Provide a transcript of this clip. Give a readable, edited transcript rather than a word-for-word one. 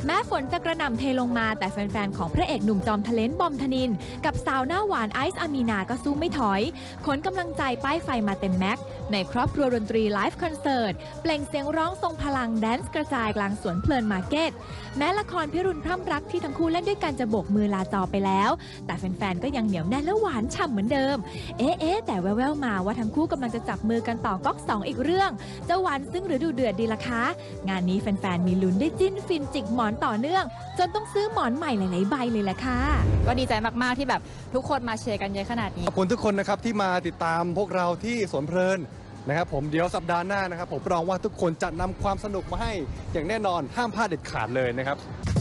แม้ฝนจะกระหน่ำเทลงมาแต่แฟนๆของพระเอกหนุ่มจอมทะเลนบอมธนินทร์กับสาวหน้าหวานไอซ์อามีนาก็สู้ไม่ถอยขนกำลังใจป้ายไฟมาเต็มแม็กซ์ในครอบครัวดนตรีไลฟ์คอนเสิร์ตเปล่งเสียงร้องทรงพลังแดนซ์กระจายกลางสวนเพลินมาร์เก็ตแม้ละครพิรุณพร่ำรักที่ทั้งคู่เล่นด้วยกันจะโบกมือลาจอไปแล้วแต่แฟนๆก็ยังเหนียวแน่นและหวานฉ่ำเหมือนเดิมแต่แว่วๆมาว่าทั้งคู่กำลังจะจับมือกันต่อก๊อก2อีกเรื่องจะหวานซึ้งหรือดูเดือดดีล่ะคะงานนี้แฟนๆมีลุ้นได้จิ้นฟินจิกหมอนต่อเนื่องจนต้องซื้อหมอนใหม่หลายๆใบเลยแหละค่ะก็ดีใจมากๆที่แบบทุกคนมาเชียร์กันเยอะขนาดนี้ขอบคุณทุกคนนะครับที่มาติดตามพวกเราที่สวนเพลินนะครับผมเดี๋ยวสัปดาห์หน้านะครับผมรับรองว่าทุกคนจะนำความสนุกมาให้อย่างแน่นอนห้ามพลาดเด็ดขาดเลยนะครับ